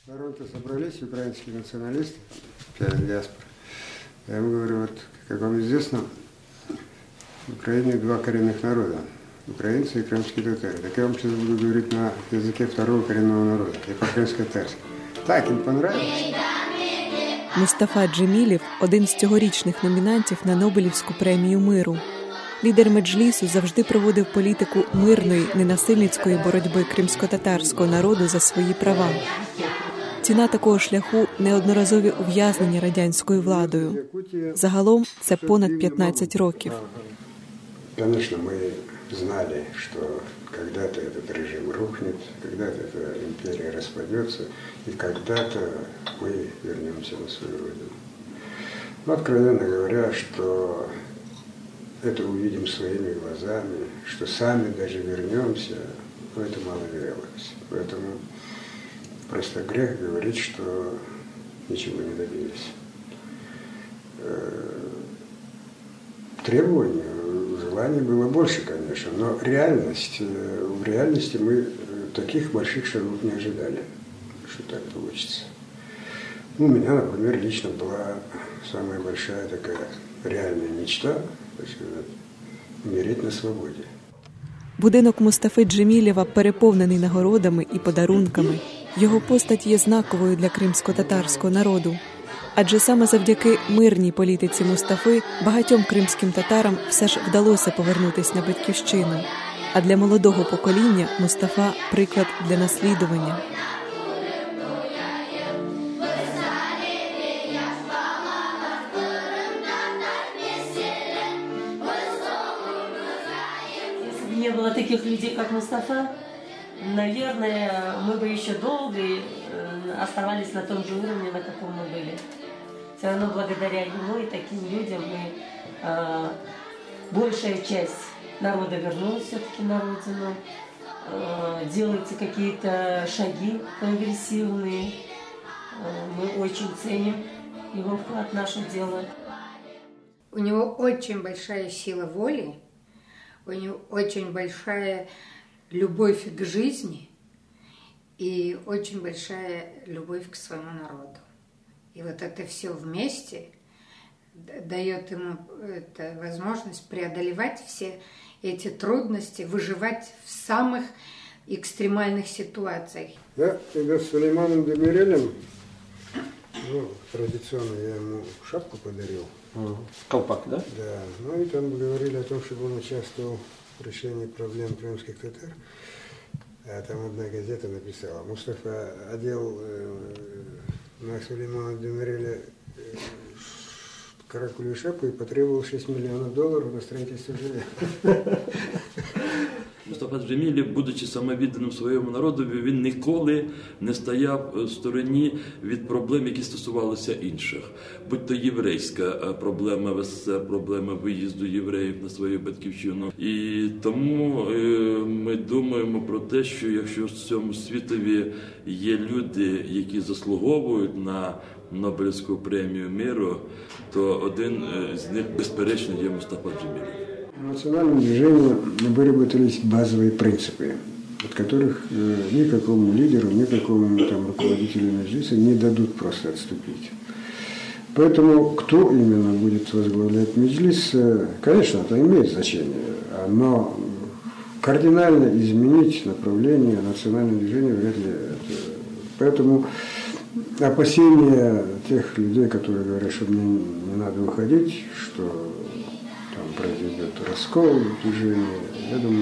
Торонто собрались украинские националисты, диаспора. Я ему говорю, вот, как вам известно, в Украине два коренных народа – украинцы и крымские татары. Так я вам сейчас буду говорить на языке второго коренного народа – по-крымско-татарски. Так, им понравилось. Мустафа Джемілєв – один з цьогорічних номінантів на Нобелівську премію миру. Лідер Меджлісу завжди проводив політику мирної, ненасильницької боротьби кримсько-татарського народу за свої права. Ціна такого шляху – неодноразові ув'язнення радянською владою. Загалом це понад 15 років. Звісно, ми знали, що когда-то этот режим рухнет, когда-то эта империя распадется, и когда-то мы вернемся на свою родину. Но, откровенно говоря, что это увидим своими глазами, что сами даже вернемся, но это маловероятность. Поэтому просто грех говорить, что ничего не добились. Требований, желаний было больше, конечно, но в реальности мы таких больших шагов не ожидали, что так получится. У меня, например, лично была самая большая такая реальная мечта, так сказать, умереть на свободі. Будинок Мустафи Джемілєва переповнений нагородами і подарунками. Його постать є знаковою для кримсько-татарського народу. Адже саме завдяки мирній політиці Мустафи багатьом кримським татарам все ж вдалося повернутися на батьківщину. А для молодого покоління Мустафа – приклад для наслідування. Не было таких людей, как Мустафа, наверное, мы бы еще долго оставались на том же уровне, на каком мы были. Все равно благодаря ему и таким людям большая часть народа вернулась все-таки на родину, делаются какие-то шаги прогрессивные. Мы очень ценим его вклад в наше дело. У него очень большая сила воли. У него очень большая любовь к жизни и очень большая любовь к своему народу. И вот это все вместе дает ему возможность преодолевать все эти трудности, выживать в самых экстремальных ситуациях. Я когда с Сулейманом Демирелем, традиционно я ему шапку подарил. Колпак, да? Да. Ну и там говорили о том, чтобы он участвовал в решении проблем крымских татар. А там одна газета написала: Мустафа одел на Сулеймана Демиреля каракулевую шапку и потребовал $6 миллионов на строительство жилья. Мустафа Джемілєв, будучи самовідданим своєму народові, він ніколи не стояв в стороні від проблем, які стосувалися інших. Будь то єврейська проблема виїзду євреїв на свою батьківщину. І тому ми думаємо про те, що якщо в цьому світові є люди, які заслуговують на Нобелівську премію миру, то один з них, безперечно, є Мустафа Джемілєв. В национальном движении выработались базовые принципы, от которых никакому лидеру, никакому руководителю Меджлиса не дадут просто отступить. Поэтому кто именно будет возглавлять Меджлис, конечно, это имеет значение, но кардинально изменить направление национального движения вряд ли это. Поэтому опасения тех людей, которые говорят, что мне не надо уходить, что произойдет раскол движения, я думаю,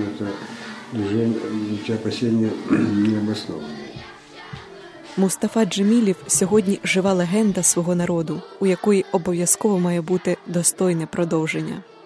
эти опасения не обоснованные. Мустафа Джемілєв сьогодні жива легенда свого народу, у якої обов'язково має бути достойне продовження.